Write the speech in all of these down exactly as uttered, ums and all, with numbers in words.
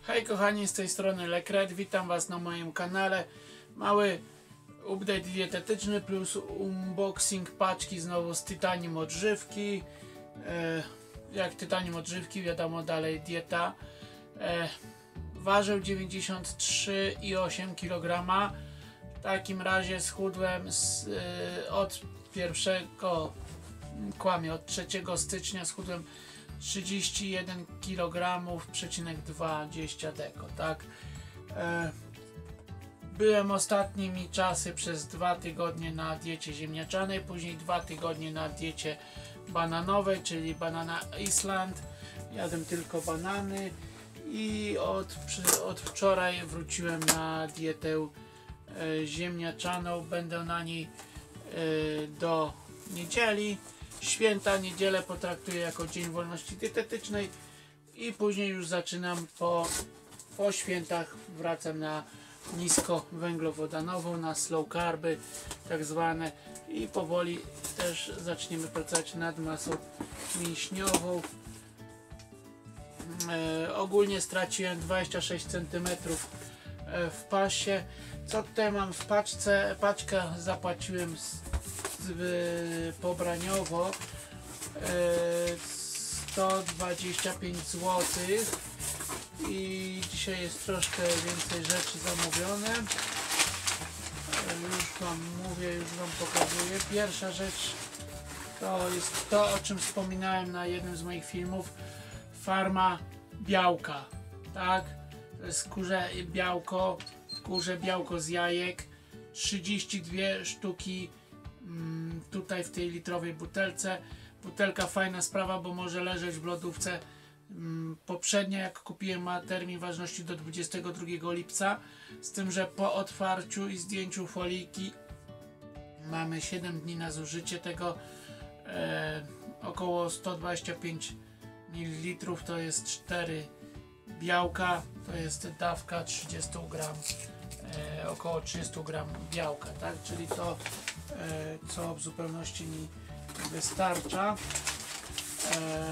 Hej kochani, z tej strony Lekret, witam was na moim kanale. Mały update dietetyczny plus unboxing paczki znowu z Titanium odżywki. E, jak Titanium odżywki, wiadomo, dalej dieta. E, ważył dziewięćdziesiąt trzy i osiem kilograma. W takim razie schudłem z, e, od pierwszego, kłamie, od trzeciego stycznia schudłem trzydzieści jeden kilogramów przecinek dwadzieścia deko, tak? E, byłem ostatnimi czasy przez dwa tygodnie na diecie ziemniaczanej, później dwa tygodnie na diecie bananowej, czyli banana Island. Jadłem tylko banany i od, od wczoraj wróciłem na dietę e, ziemniaczaną. Będę na niej e, do niedzieli. Święta, niedzielę potraktuję jako dzień wolności dietetycznej i później już zaczynam po, po świętach, wracam na niskowęglowodanową, na slow carby tak zwane i powoli też zaczniemy pracować nad masą mięśniową. E, ogólnie straciłem dwadzieścia sześć centymetrów w pasie. Co tutaj mam w paczce? Paczkę zapłaciłem z pobraniowo sto dwadzieścia pięć złotych i dzisiaj jest troszkę więcej rzeczy zamówione. Już wam mówię, już wam pokazuję. Pierwsza rzecz to jest to, o czym wspominałem na jednym z moich filmów. Farma białka, tak? To jest kurze białko, kurze białko z jajek, trzydzieści dwie sztuki tutaj w tej litrowej butelce. Butelka fajna sprawa, bo może leżeć w lodówce. Poprzednio jak kupiłem, ma termin ważności do dwudziestego drugiego lipca, z tym, że po otwarciu i zdjęciu foliki mamy siedem dni na zużycie tego. E, około sto dwadzieścia pięć mililitrów to jest cztery białka, to jest dawka trzydzieści gram, e, około trzydzieści gram białka, tak? Czyli to e, co w zupełności mi wystarcza. E,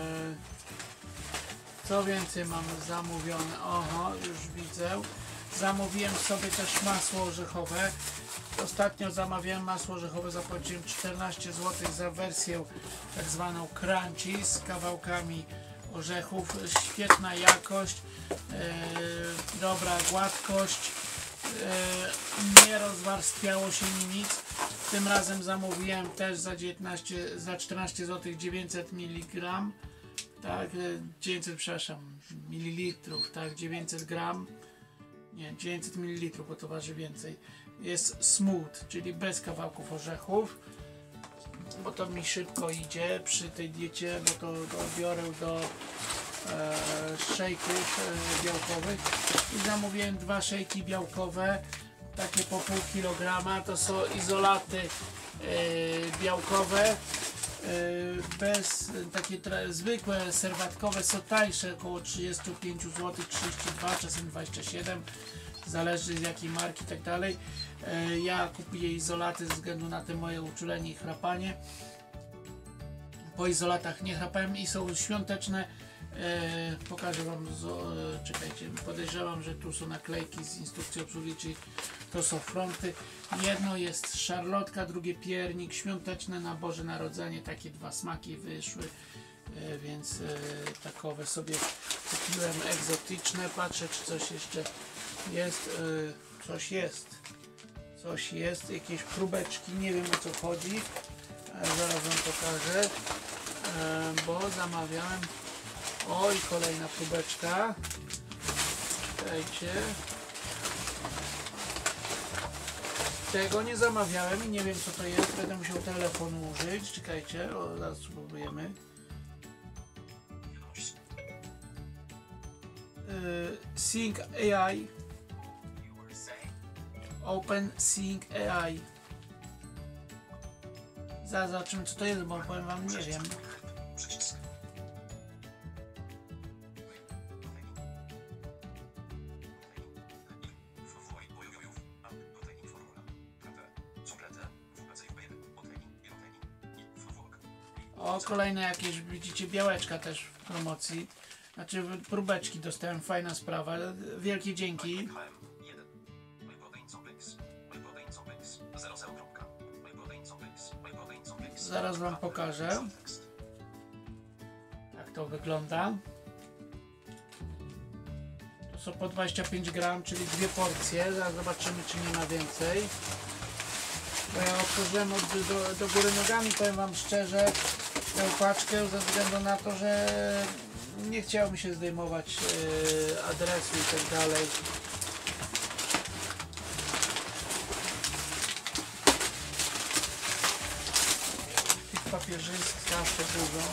co więcej mam zamówione? Oho, już widzę. Zamówiłem sobie też masło orzechowe. Ostatnio zamawiałem masło orzechowe, zapłaciłem czternaście złotych za wersję tak zwaną crunchy z kawałkami orzechów. Świetna jakość, e, dobra gładkość, e, nie rozwarstwiało się mi nic. Tym razem zamówiłem też za dziewiętnaście, za czternaście złotych dziewięćset miligram, tak, dziewięćset, przepraszam, mililitrów, tak, dziewięćset gram, nie, dziewięćset mililitrów, bo to waży więcej. Jest smooth, czyli bez kawałków orzechów, bo to mi szybko idzie przy tej diecie, bo to, to biorę do e, szejków e, białkowych i zamówiłem dwa szejki białkowe, takie po pół kilograma. To są izolaty e, białkowe, e, bez takie zwykłe serwatkowe są tańsze, około trzydzieści pięć złotych, trzydzieści dwa, czasem dwadzieścia siedem, zależy z jakiej marki i tak dalej. E, ja kupuję izolaty ze względu na te moje uczulenie i chrapanie. Po izolatach nie chrapałem i są świąteczne. E, pokażę wam, z, e, czekajcie, podejrzewam, że tu są naklejki z instrukcją obsługi, czyli to są fronty. Jedno jest szarlotka, drugie piernik, świąteczne na Boże Narodzenie, takie dwa smaki wyszły, e, więc e, takowe sobie kupiłem, egzotyczne. Patrzę, czy coś jeszcze jest, e, coś jest, coś jest, jakieś próbeczki, nie wiem o co chodzi, e, zaraz wam pokażę, e, bo zamawiałem. Oj, kolejna próbeczka. Czekajcie. Tego nie zamawiałem i nie wiem co to jest. Będę musiał telefonu użyć. Czekajcie, o, zaraz spróbujemy. Yy, Sync A I. Open Sync A I. Zaraz zobaczymy co to jest, bo powiem wam, nie wiem. O, kolejne jakieś, widzicie, białeczka też w promocji. Znaczy próbeczki dostałem, fajna sprawa. Wielkie dzięki. Zaraz wam pokażę, jak to wygląda. To są po dwadzieścia pięć gram, czyli dwie porcje. Zaraz zobaczymy, czy nie ma więcej. Bo ja otworzyłem od, do, do góry nogami, powiem wam szczerze, tę paczkę ze względu na to, że nie chciało mi się zdejmować yy, adresu i tak dalej. Tych papierzysk zawsze dużo.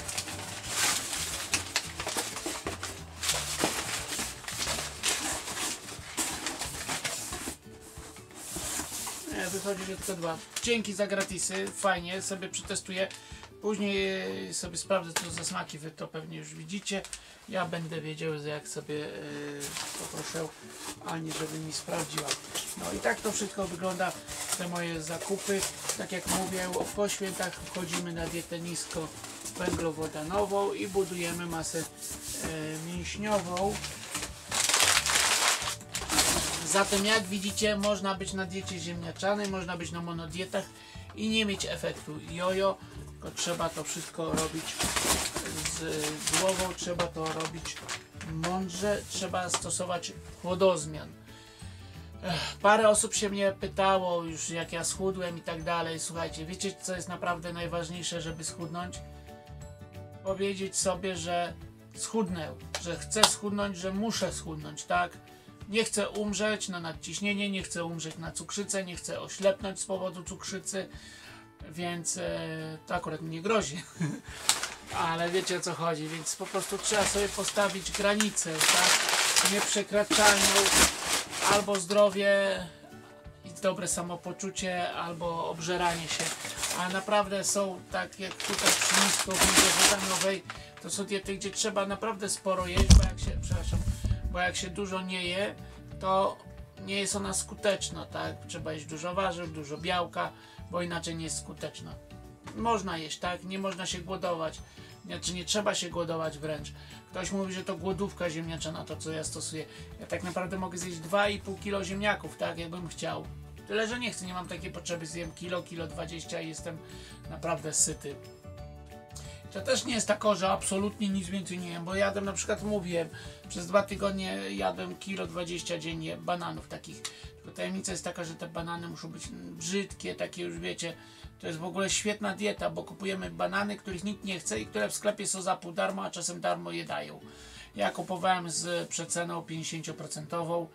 Nie, wychodzi, że tylko dwa. Dzięki za gratisy, fajnie, sobie przetestuję. Później sobie sprawdzę, co za smaki, wy to pewnie już widzicie. Ja będę wiedział, że jak sobie yy, poproszę Ani, żeby mi sprawdziła. No i tak to wszystko wygląda, te moje zakupy. Tak jak mówię, po świętach wchodzimy na dietę nisko węglowodanową i budujemy masę yy, mięśniową. Zatem jak widzicie, można być na diecie ziemniaczanej, można być na monodietach i nie mieć efektu jojo. Tylko trzeba to wszystko robić z głową, trzeba to robić mądrze, trzeba stosować chłodozmian. Ech, parę osób się mnie pytało już, jak ja schudłem i tak dalej. Słuchajcie, wiecie, co jest naprawdę najważniejsze, żeby schudnąć? Powiedzieć sobie, że schudnę, że chcę schudnąć, że muszę schudnąć, tak? Nie chcę umrzeć na nadciśnienie, nie chcę umrzeć na cukrzycę, nie chcę oślepnąć z powodu cukrzycy. Więc e, to akurat mi nie grozi, ale wiecie, o co chodzi, więc po prostu trzeba sobie postawić granicę, tak, nieprzekraczalną, albo zdrowie i dobre samopoczucie, albo obżeranie się, a naprawdę są, tak jak tutaj przy niskowęglowodanowej, to są diety, gdzie trzeba naprawdę sporo jeść, bo jak się, przepraszam, bo jak się dużo nie je, to nie jest ona skuteczna, tak, trzeba jeść dużo warzyw, dużo białka, bo inaczej nie jest skuteczna. Można jeść, tak? Nie można się głodować. Znaczy nie trzeba się głodować wręcz. Ktoś mówi, że to głodówka ziemniaczana, to co ja stosuję. Ja tak naprawdę mogę zjeść dwa i pół kilo ziemniaków, tak? Jakbym chciał. Tyle, że nie chcę, nie mam takiej potrzeby. Zjem kilo, kilo dwadzieścia i jestem naprawdę syty. To też nie jest tak, że absolutnie nic więcej nie jem, bo jadłem, na przykład mówiłem, przez dwa tygodnie jadłem kilo dwadzieścia dziennie bananów takich. Tylko tajemnica jest taka, że te banany muszą być brzydkie, takie już wiecie, to jest w ogóle świetna dieta, bo kupujemy banany, których nikt nie chce i które w sklepie są za pół darmo, a czasem darmo je dają. Ja kupowałem z przeceną pięćdziesiąt procent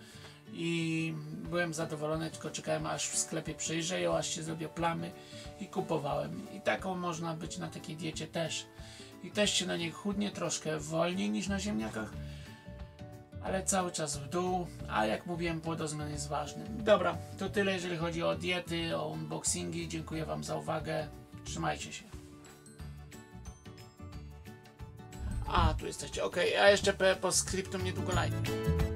i byłem zadowolony, tylko czekałem, aż w sklepie przejrzeją, aż się zrobią plamy i kupowałem. I taką można być na takiej diecie też. I też się na niej chudnie, troszkę wolniej niż na ziemniakach, ale cały czas w dół, a jak mówiłem, płodozmian jest ważny. Dobra, to tyle jeżeli chodzi o diety, o unboxingi. Dziękuję wam za uwagę. Trzymajcie się. A, tu jesteście. Ok, a jeszcze po skryptum niedługo live.